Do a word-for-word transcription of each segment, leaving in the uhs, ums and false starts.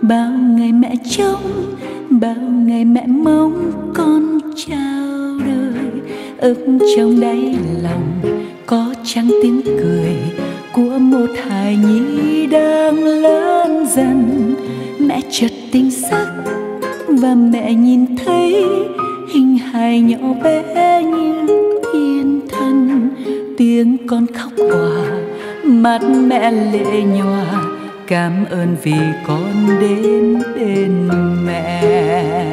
Bao ngày mẹ trông, bao ngày mẹ mong con chào đời. Ước trong đáy lòng có trắng tiếng cười của một hài nhi đang lớn dần. Mẹ chợt tỉnh giấc và mẹ nhìn thấy hình hài nhỏ bé như thiên thần. Tiếng con khóc òa, mắt mẹ lệ nhòa, cảm ơn vì con đến bên mẹ.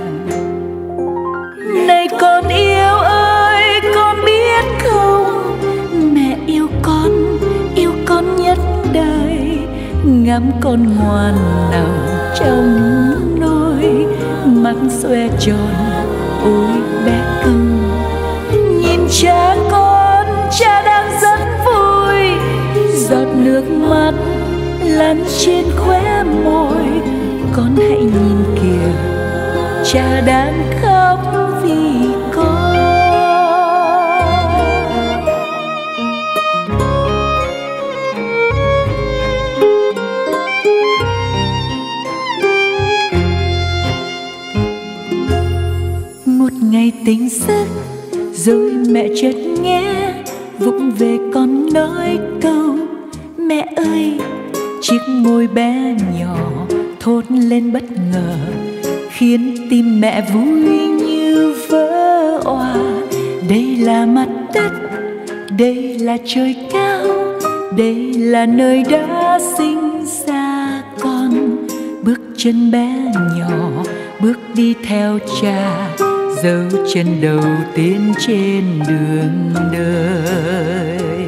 Này con yêu ơi, con biết không, mẹ yêu con, yêu con nhất đời. Ngắm con ngoan nằm trong nôi, mắt xòe tròn, ôi bé cưng. Nhìn cha con, cha đang rất vui, giọt nước mắt lăn trên khóe môi. Con hãy nhìn kìa, cha đang khóc vì con. Một ngày tỉnh giấc rồi mẹ chợt nghe vụng về con nói câu: mẹ ơi, chiếc môi bé nhỏ thốt lên bất ngờ, khiến tim mẹ vui như vỡ òa. Đây là mặt đất, đây là trời cao, đây là nơi đã sinh ra con. Bước chân bé nhỏ bước đi theo cha, dấu chân đầu tiên trên đường đời.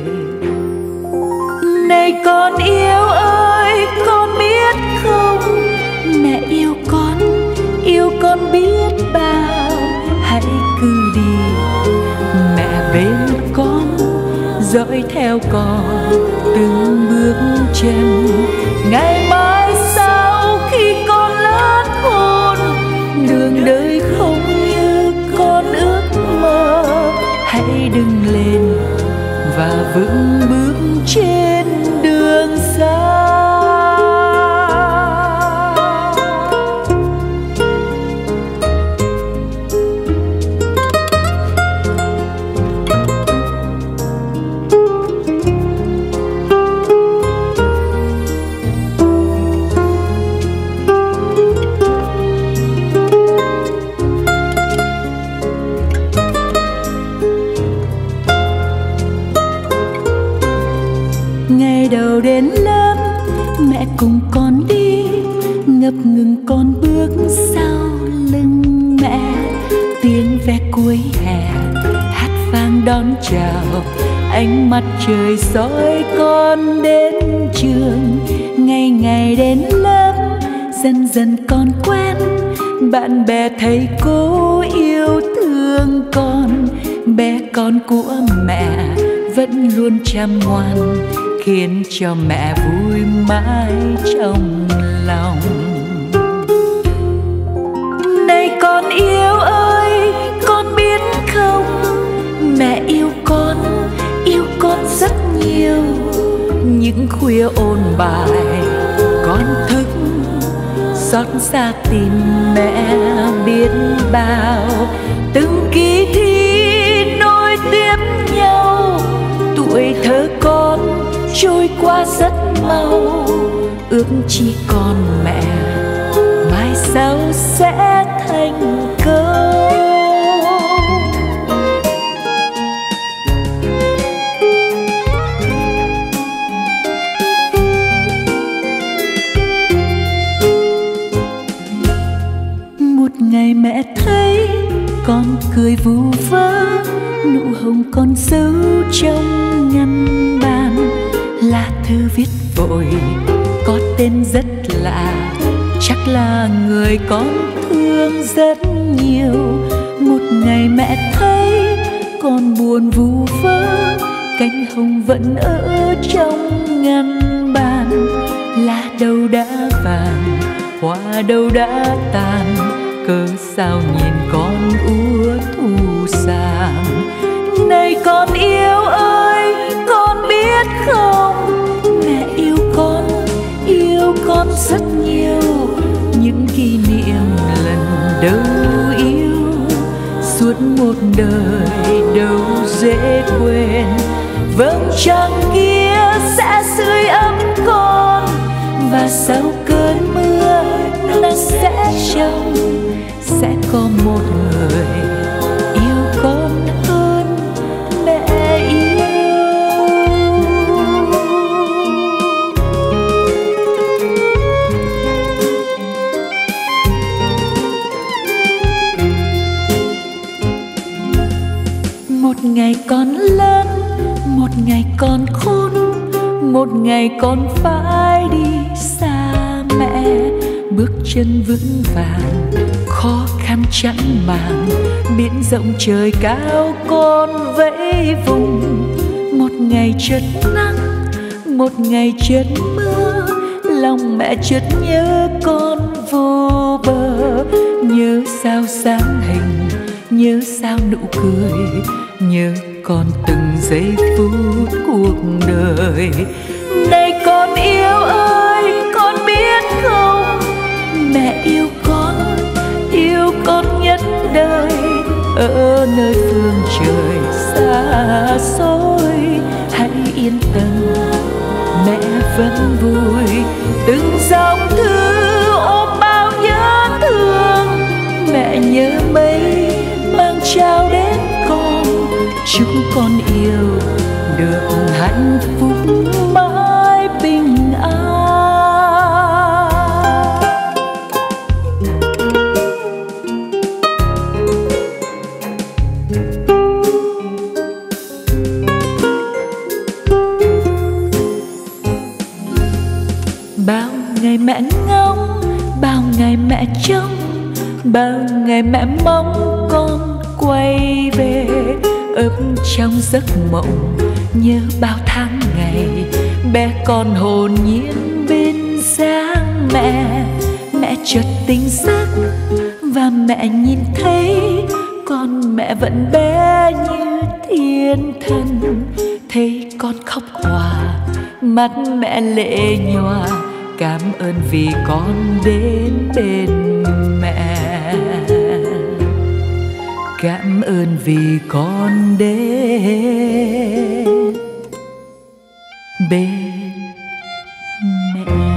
Này con yêu ơi, con biết không, mẹ yêu con, yêu con biết bao. Hãy cứ đi, mẹ bên con, dõi theo con từng bước chân. Ngày mai sau khi con lớn khôn, đường đời không như con ước mơ. Hãy đứng lên và vững bước trên đường xa. Ngày đầu đến lớp, mẹ cùng con đi, ngập ngừng con bước sau lưng mẹ. Tiếng ve cuối hè hát vang đón chào, ánh mặt trời soi con đến trường. Ngày ngày đến lớp, dần dần con quen, bạn bè thầy cô yêu thương con. Bé con của mẹ vẫn luôn chăm ngoan, khiến cho mẹ vui mãi trong lòng. Này con yêu ơi, con biết không, mẹ yêu con, yêu con rất nhiều. Những khuya ôn bài, con thức xót xa tìm mẹ biết bao. Từng kỳ thi nối tiếp nhau, tuổi thơ con trôi qua rất mau. Ước chỉ còn mẹ mai sau sẽ thành công. Một ngày mẹ thấy con cười vu vơ, nụ hồng con giấu trong ngăn bàn. Lá thư viết vội có tên rất lạ, chắc là người con thương rất nhiều. Một ngày mẹ thấy con buồn vu vơ, cánh hồng vẫn ở trong ngăn bàn. Lá đâu đã vàng, hoa đâu đã tàn, cớ sao nhìn con úa thu sàng. Này con yêu ơi, con biết không, mẹ yêu con, yêu con rất nhiều. vầng trăng kia sẽ sưởi ấm con, và sau cơn mưa nắng sẽ trong, sẽ có một người yêu con hơn mẹ yêu. Một ngày con lớn, một ngày con khôn, một ngày con phải đi xa mẹ, bước chân vững vàng, khó khăn chẳng màng, biển rộng trời cao con vẫy vùng. Một ngày chợt nắng, một ngày chợt mưa, lòng mẹ chợt nhớ con vô bờ, nhớ sao sáng hình, nhớ sao nụ cười, nhớ con từng giây phút cuộc đời. Này con yêu ơi, con biết không, mẹ yêu con, yêu con nhất đời. Ở nơi phương trời xa xôi, hãy yên tâm, mẹ vẫn vui. Từng dòng thư ôm bao nhớ thương, mẹ nhớ mấy mang trao đến con. Chúc con yêu được hạnh phúc mãi bình an. Bao ngày mẹ ngóng, bao ngày mẹ trông, bao ngày mẹ mong con quay về. Ấp trong giấc mộng nhớ bao tháng ngày, bé con hồn nhiên bên dáng mẹ. Mẹ chợt tỉnh giấc và mẹ nhìn thấy con mẹ vẫn bé như thiên thần. Thấy con khóc hòa, mắt mẹ lệ nhòa, cảm ơn vì con đến bên mẹ. Cảm ơn vì con đến bên mẹ.